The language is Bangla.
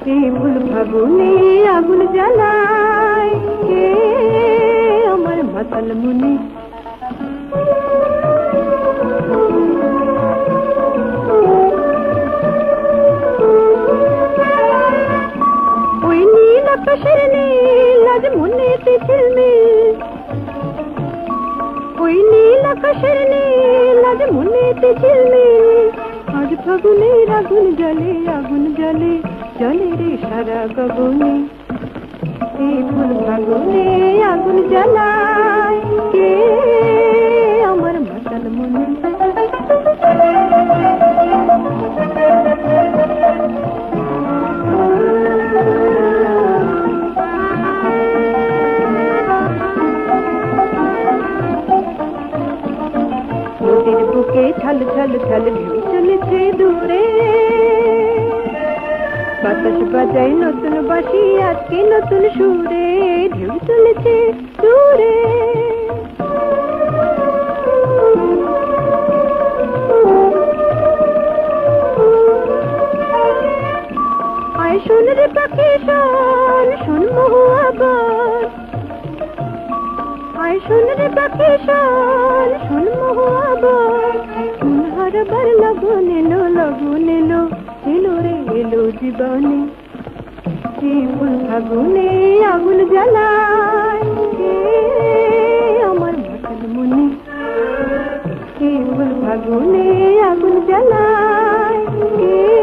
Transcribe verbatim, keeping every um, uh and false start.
এই ফুল ফাগুনে আগুন জ্বালায় কে আমার মাতাল মনে। ওই নীল আকাশের নীল আজ মনেতে ঝিলমিল, ওই নীল আকাশের নীল আজ মনেতে ঝিলমিল। আজ ফাগুনের আগুন জ্বলে আগুন জ্বলে জ্বলে রে সারা গগনে। এই ফুল ফাগুনে আগুন জ্বালায় কে আমার মাতাল মনে। নদীর বুকে ছল ছল ছল ঢেউ চলেছে দূরে, বাতাস বাজায় নতুন বাঁশি আজকে নতুন সুরে। ঢেউ চলেছে দূরে, আয় শোন রে পাখি শোন, শোন মহুয়া আবার। আয় শোন রে পাখি শোন, শোন মহুয়া আবার। মন হারাবার লগন এলো লগন এলো এলো রে এলো জীবনে। এই ফুল ফাগুনে আগুন জ্বালায় কে আমার মাতাল মনে। এই ফুল ফাগুনে আগুন জ্বালায় কে